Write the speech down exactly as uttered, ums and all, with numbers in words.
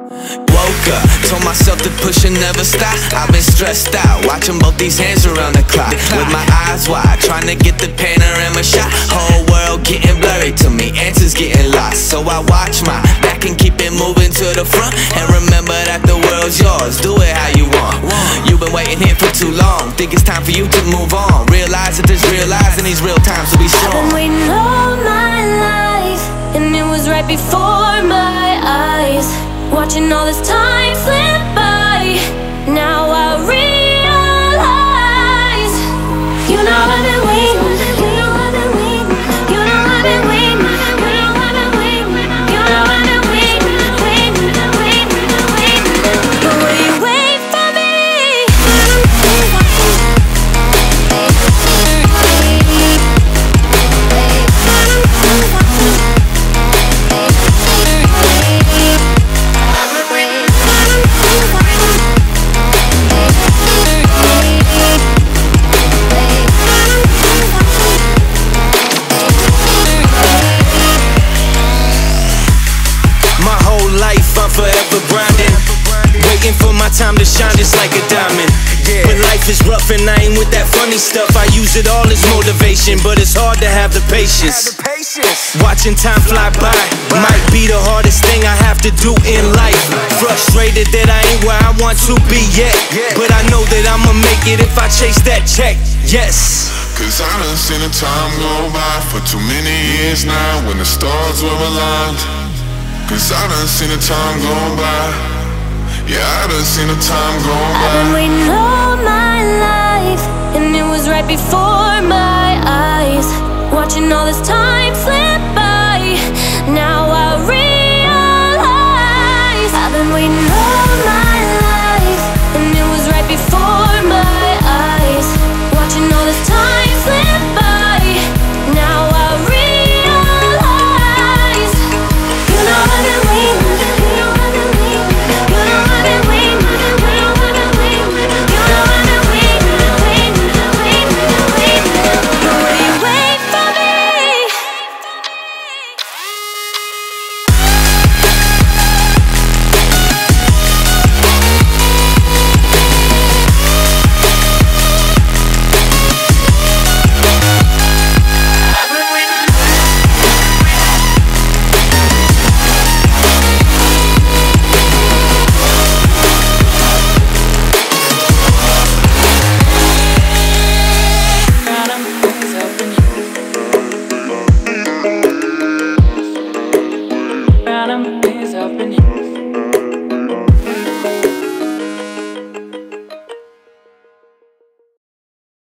Woke up, told myself to push and never stop. I've been stressed out, watching both these hands around the clock. With my eyes wide, trying to get the panorama shot. Whole world getting blurry to me, answers getting lost. So I watch my back and keep it moving to the front. And remember that the world's yours, do it how you want. You've been waiting here for too long, think it's time for you to move on. Realize that there's real lies in these real times to be strong. I've been waiting all my life, and it was right before my eyes, watching all this time slip by. Now I realize, you know I've been waiting, you know I've been waiting, you know I've been waiting, you know I've been waiting, you know I've been waiting, waiting, waiting, waiting. But will you wait for me? I'm forever grinding, waiting for my time to shine just like a diamond. When life is rough and I ain't with that funny stuff, I use it all as motivation, but it's hard to have the patience. Watching time fly by might be the hardest thing I have to do in life. Frustrated that I ain't where I want to be yet, but I know that I'ma make it if I chase that check, yes. Cause I done seen the time go by for too many years now, when the stars were aligned. Cause I done seen the time go by. Yeah, I done seen the time go by. I've been waiting all my life, and it was right before my eyes, watching all this time slip by. Now